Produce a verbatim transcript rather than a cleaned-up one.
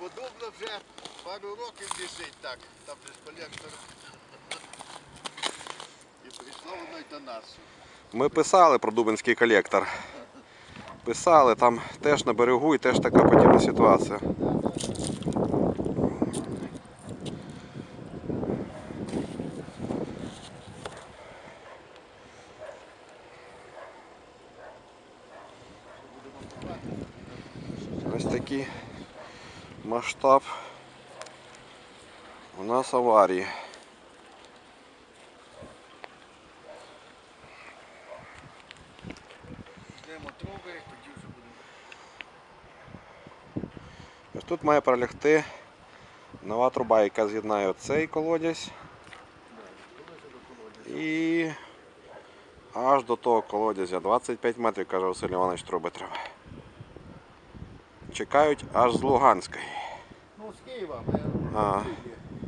Подобно вже пару років біжить так, там же ж колектор. І прийшло воно й до нас. Ми писали про Дубинський колектор. Писали, там теж на берегу і теж така подібна ситуація. Ось такий масштаб у нас аварії. Йдемо труби, тоді вже будемо. Ось тут має пролягти нова труба, яка з'єднає цей колодязь і аж до того колодязя. двадцять п'ять метрів, каже Василь Іванович, труби треба. Чекають аж з Луганської. Ну, з Києва, ми А. в Києві.